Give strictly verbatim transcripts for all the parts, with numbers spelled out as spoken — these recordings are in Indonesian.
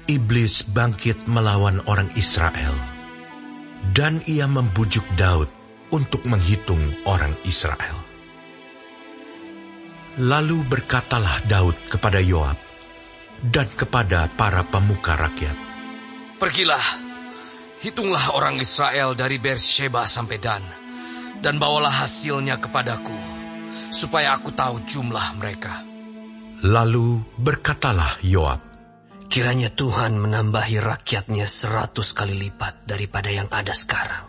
iblis bangkit melawan orang Israel, dan ia membujuk Daud untuk menghitung orang Israel. Lalu berkatalah Daud kepada Yoab dan kepada para pemuka rakyat, "Pergilah, hitunglah orang Israel dari Beersheba sampai Dan, dan bawalah hasilnya kepadaku, supaya aku tahu jumlah mereka." Lalu berkatalah Yoab, "Kiranya Tuhan menambahi rakyatnya seratus kali lipat daripada yang ada sekarang.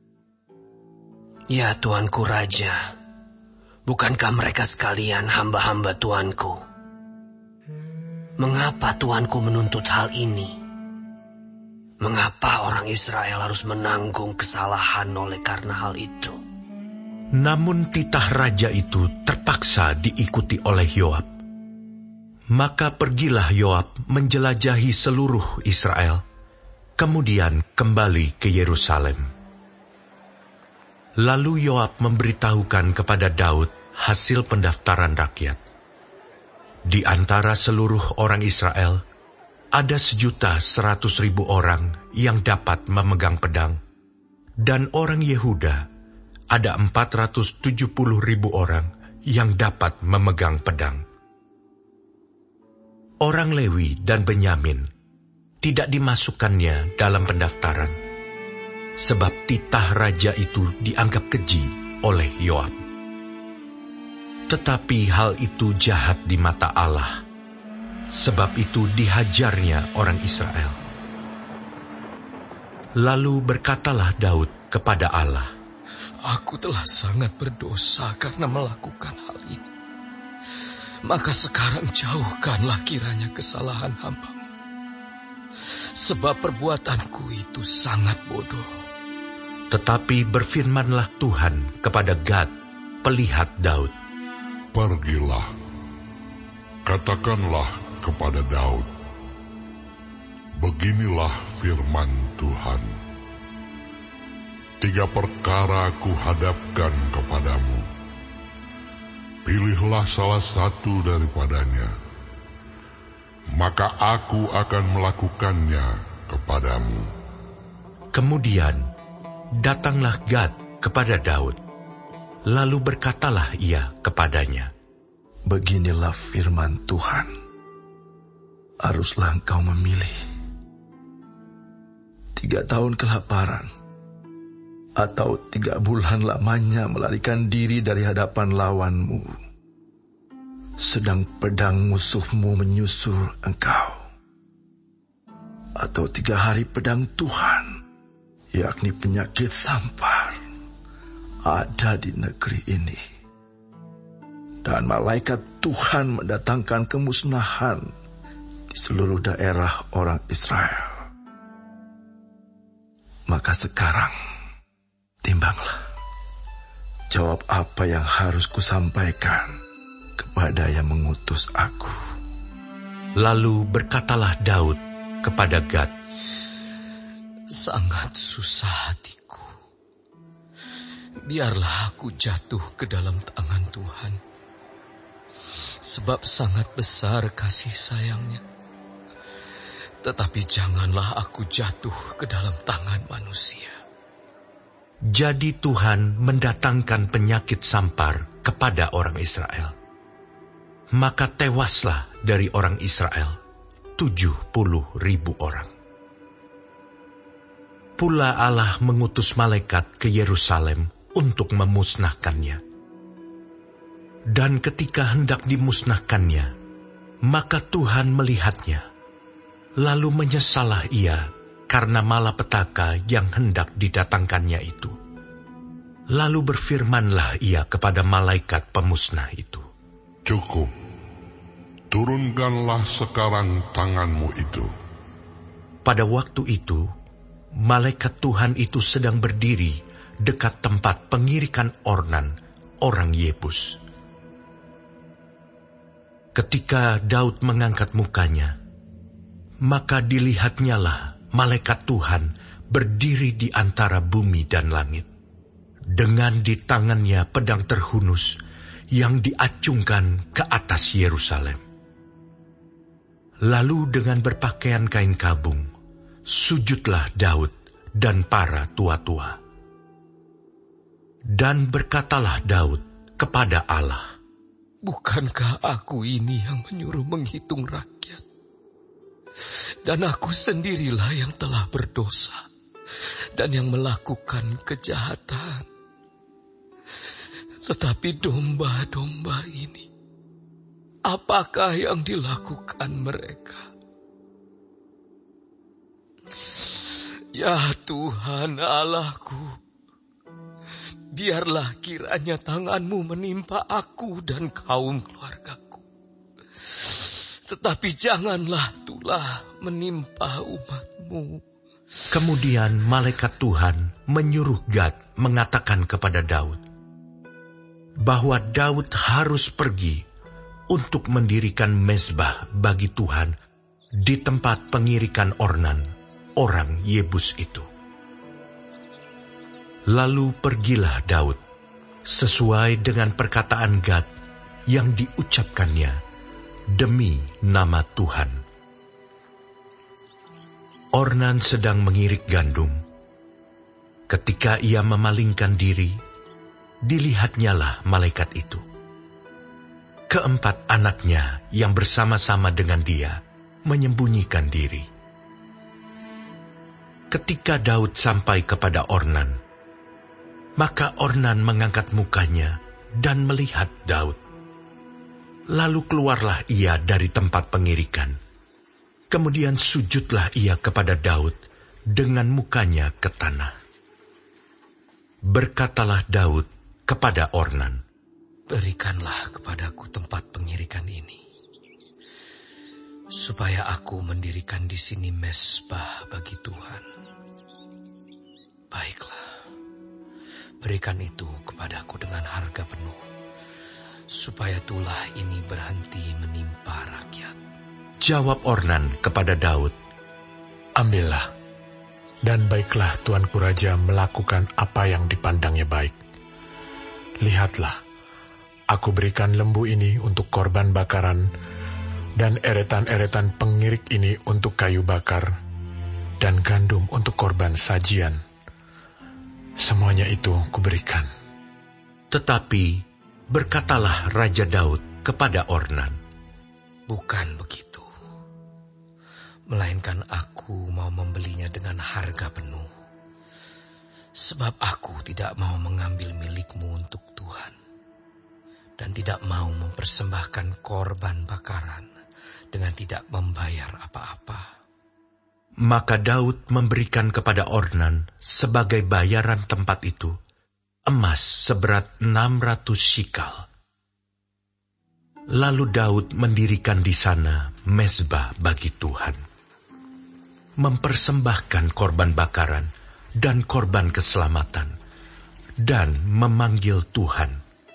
Ya Tuanku Raja, bukankah mereka sekalian hamba-hamba Tuanku? Mengapa Tuanku menuntut hal ini? Mengapa orang Israel harus menanggung kesalahan oleh karena hal itu?" Namun titah raja itu terpaksa diikuti oleh Yoab. Maka pergilah Yoab menjelajahi seluruh Israel, kemudian kembali ke Yerusalem. Lalu Yoab memberitahukan kepada Daud hasil pendaftaran rakyat. Di antara seluruh orang Israel, ada sejuta seratus ribu orang yang dapat memegang pedang, dan orang Yehuda ada empat ratus tujuh puluh ribu orang yang dapat memegang pedang. Orang Lewi dan Benyamin tidak dimasukkannya dalam pendaftaran, sebab titah raja itu dianggap keji oleh Yoab. Tetapi hal itu jahat di mata Allah, sebab itu dihajarnya orang Israel. Lalu berkatalah Daud kepada Allah, "Aku telah sangat berdosa karena melakukan hal ini. Maka sekarang jauhkanlah kiranya kesalahan hamba-Mu, sebab perbuatanku itu sangat bodoh." Tetapi berfirmanlah Tuhan kepada Gad, pelihat Daud, "Pergilah, katakanlah kepada Daud, beginilah firman Tuhan. Tiga perkara ku hadapkan kepadamu. Pilihlah salah satu daripadanya, maka aku akan melakukannya kepadamu." Kemudian datanglah Gad kepada Daud, lalu berkatalah ia kepadanya, "Beginilah firman Tuhan, haruslah engkau memilih tiga tahun kelaparan, atau tiga bulan lamanya melarikan diri dari hadapan lawanmu, sedang pedang musuhmu menyusul engkau, atau tiga hari pedang Tuhan, yakni penyakit sampar, ada di negeri ini, dan malaikat Tuhan mendatangkan kemusnahan di seluruh daerah orang Israel. Maka sekarang timbanglah, jawab apa yang harus kusampaikan kepada yang mengutus aku." Lalu berkatalah Daud kepada Gad, "Sangat susah hatiku. Biarlah aku jatuh ke dalam tangan Tuhan, sebab sangat besar kasih sayangnya. Tetapi janganlah aku jatuh ke dalam tangan manusia." Jadi Tuhan mendatangkan penyakit sampar kepada orang Israel. Maka tewaslah dari orang Israel tujuh puluh ribu orang. Pula Allah mengutus malaikat ke Yerusalem untuk memusnahkannya. Dan ketika hendak dimusnahkannya, maka Tuhan melihatnya, lalu menyesallah ia karena malapetaka yang hendak didatangkannya itu. Lalu berfirmanlah ia kepada malaikat pemusnah itu, "Cukup, turunkanlah sekarang tanganmu itu." Pada waktu itu, malaikat Tuhan itu sedang berdiri dekat tempat pengirikan Ornan, orang Yebus. Ketika Daud mengangkat mukanya, maka dilihatnyalah malaikat Tuhan berdiri di antara bumi dan langit, dengan di tangannya pedang terhunus yang diacungkan ke atas Yerusalem. Lalu dengan berpakaian kain kabung, sujudlah Daud dan para tua-tua. Dan berkatalah Daud kepada Allah, "Bukankah aku ini yang menyuruh menghitung rakyat? Dan aku sendirilah yang telah berdosa dan yang melakukan kejahatan. Tetapi domba-domba ini, apakah yang dilakukan mereka? Ya Tuhan Allahku, biarlah kiranya tangan-Mu menimpa aku dan kaum keluargaku. Tetapi janganlah tulah menimpa umat-Mu." Kemudian malaikat Tuhan menyuruh Gad mengatakan kepada Daud bahwa Daud harus pergi untuk mendirikan mezbah bagi Tuhan di tempat pengirikan Ornan, orang Yebus itu. Lalu pergilah Daud sesuai dengan perkataan Gad yang diucapkannya demi nama Tuhan. Ornan sedang mengirik gandum. Ketika ia memalingkan diri, dilihatnyalah malaikat itu. Keempat anaknya yang bersama-sama dengan dia menyembunyikan diri. Ketika Daud sampai kepada Ornan, maka Ornan mengangkat mukanya dan melihat Daud. Lalu keluarlah ia dari tempat pengirikan. Kemudian sujudlah ia kepada Daud dengan mukanya ke tanah. Berkatalah Daud kepada Ornan, "Berikanlah kepadaku tempat pengirikan ini, supaya aku mendirikan di sini mezbah bagi Tuhan. Baiklah, berikan itu kepadaku dengan harga penuh, supaya tulah ini berhenti menimpa rakyat." Jawab Ornan kepada Daud, "Ambillah, dan baiklah tuanku raja melakukan apa yang dipandangnya baik. Lihatlah, aku berikan lembu ini untuk korban bakaran, dan eretan-eretan pengirik ini untuk kayu bakar, dan gandum untuk korban sajian. Semuanya itu kuberikan." Tetapi berkatalah Raja Daud kepada Ornan, "Bukan begitu, melainkan aku mau membelinya dengan harga penuh, sebab aku tidak mau mengambil milikmu untuk Tuhan, dan tidak mau mempersembahkan korban bakaran dengan tidak membayar apa-apa." Maka Daud memberikan kepada Ornan sebagai bayaran tempat itu emas seberat enam ratus shikal. Lalu Daud mendirikan di sana mezbah bagi Tuhan, mempersembahkan korban bakaran dan korban keselamatan, dan memanggil Tuhan.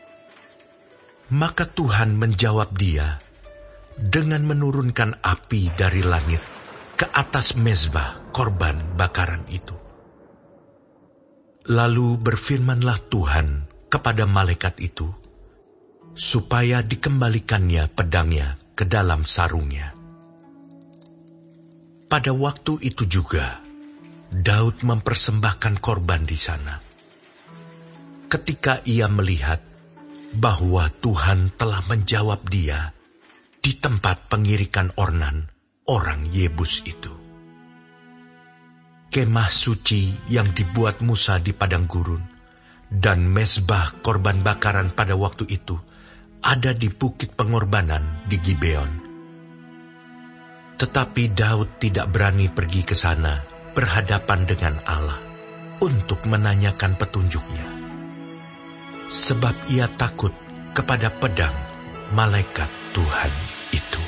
Maka Tuhan menjawab dia dengan menurunkan api dari langit ke atas mezbah korban bakaran itu. Lalu berfirmanlah Tuhan kepada malaikat itu, supaya dikembalikannya pedangnya ke dalam sarungnya. Pada waktu itu juga, Daud mempersembahkan korban di sana. Ketika ia melihat bahwa Tuhan telah menjawab dia di tempat pengirikan Ornan, orang Yebus itu. Kemah suci yang dibuat Musa di padang gurun dan mezbah korban bakaran pada waktu itu ada di bukit pengorbanan di Gibeon. Tetapi Daud tidak berani pergi ke sana berhadapan dengan Allah untuk menanyakan petunjuknya, sebab ia takut kepada pedang malaikat Tuhan itu.